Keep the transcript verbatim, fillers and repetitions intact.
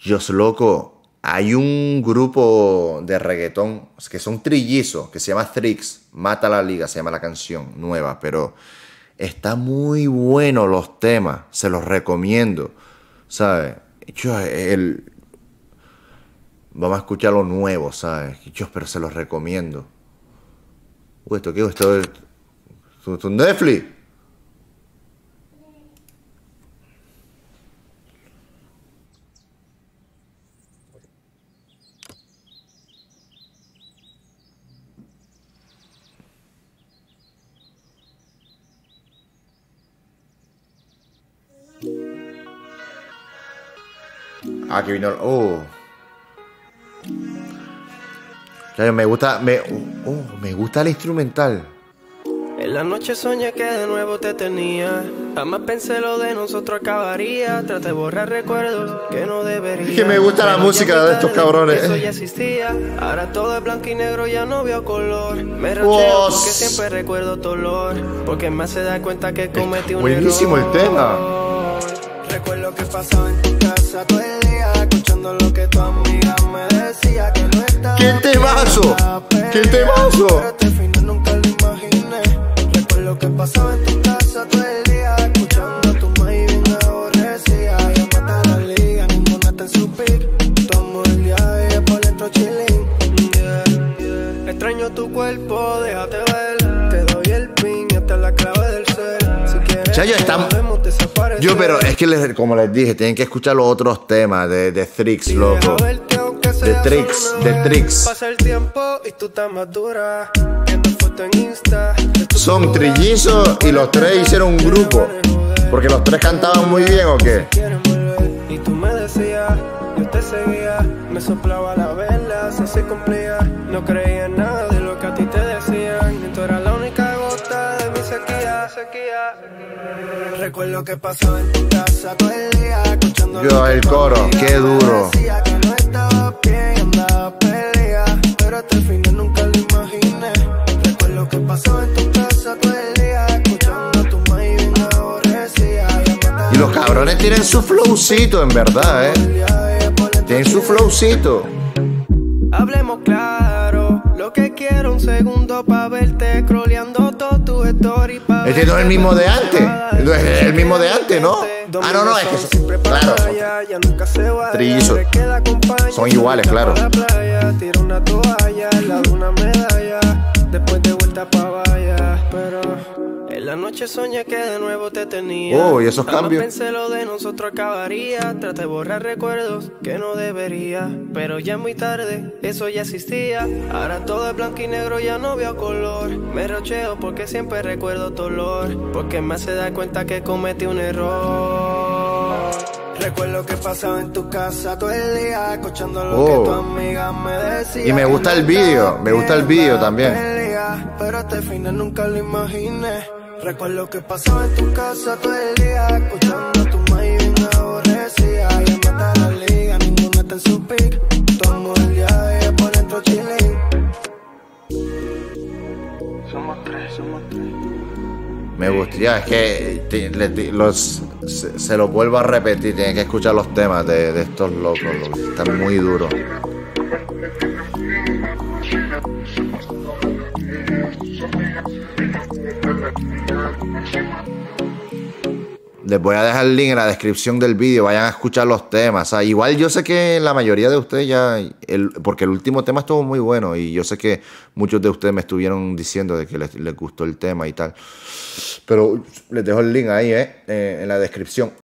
Dios loco, hay un grupo de reggaetón que son trillizos, que se llama Thrix, Mata la Liga, se llama la canción nueva, pero está muy bueno los temas, se los recomiendo, ¿sabes? Yo, el, vamos a escuchar lo nuevo, ¿sabes? Yo, pero se los recomiendo. Uy, ¿esto qué? ¿Esto es esto es Netflix? Ah, que vino... Oh. Claro, me gusta... Me, oh, me gusta el instrumental. En la noche soñé que de nuevo te tenía. Jamás pensé lo de nosotros acabaría. Traté de borrar recuerdos que no debería. Es que me gusta la música de estos cabrones. Eso ya existía. Ahora todo es blanco y negro, ya no veo color. Me rocheo porque siempre recuerdo tu olor. Porque me hace dar cuenta que cometí un error. Buenísimo el tema. Recuerdo que pasaba en tu casa todo el día, escuchando lo que tu amiga me decía, que no estaba. ¡Qué temazo! ¡Qué temazo! Pero este final nunca lo imaginé. Recuerdo que pasaba en tu casa todo el día, escuchando a tu madre bien aborrecida. Ya mata la liga, ninguna está en su pick. Tu amor el día de por dentro chilling. Yeah, yeah. Extraño tu cuerpo, déjate ver. Te doy el pin y esta es la clave del ser. Si quieres, Chayo, están... Yo, pero es que les, como les dije, tienen que escuchar los otros temas de, de Thrix, loco. De Thrix, de Thrix. Son trillizos y los tres hicieron un grupo. Porque los tres cantaban muy bien, ¿o qué? Y tú me decías, yo te seguía, me soplaba la vela, se se cumplía. No creía en nada de lo que a ti te decían. Y tú eras la única gota de mi sequía, sequía. Recuerdo que pasaba en tu casa todo el día, escuchando yo, el coro, qué duro. Decía que no estaba bien, andaba pelea, pero hasta el final nunca lo imaginé. Recuerdo que pasaba en tu casa todo el día, escuchando a tu madre bien aborrecida. Y los cabrones tienen su flowcito, en verdad, eh. Tienen su flowcito. Hablemos claro, lo que quiero un segundo pa' verte scrolleando todo tu story pa' Este no es el mismo de antes. No es el mismo de antes, ¿no? Ah, no, no, es que son, claro, son trillizos. Son iguales, claro. Tira una toalla, la de una medalla, después de vuelta pa' vaya. Pero en la noche soñé que de nuevo te tenía. Oh, y esos cambios. Pensé lo de nosotros acabaría. Traté de borrar recuerdos que no debería. Pero ya es muy tarde, eso ya existía. Ahora todo es blanco y negro, ya no veo color. Me rocheo porque siempre recuerdo tu olor. Porque me hace dar cuenta que cometí un error. Recuerdo que pasaba en tu casa todo el día, escuchando lo oh. que tu amiga me decía. Y me gusta el vídeo, me gusta el vídeo también. Pero hasta el final nunca lo imaginé. Recuerdo que pasaba en tu casa todo el día, escuchando a tu madre bien aborrecida. Y mata la liga, ninguna está en su pick. Tu amor el día de por dentro chilling. Somos tres, somos tres. Me gustaría, es que te, le, te, los, se, se los vuelvo a repetir, tienen que escuchar los temas de, de estos locos, locos, están muy duros. Les voy a dejar el link en la descripción del vídeo, vayan a escuchar los temas. O sea, igual yo sé que la mayoría de ustedes ya, el, porque el último tema estuvo muy bueno y yo sé que muchos de ustedes me estuvieron diciendo de que les, les gustó el tema y tal. Pero les dejo el link ahí, eh, eh en la descripción.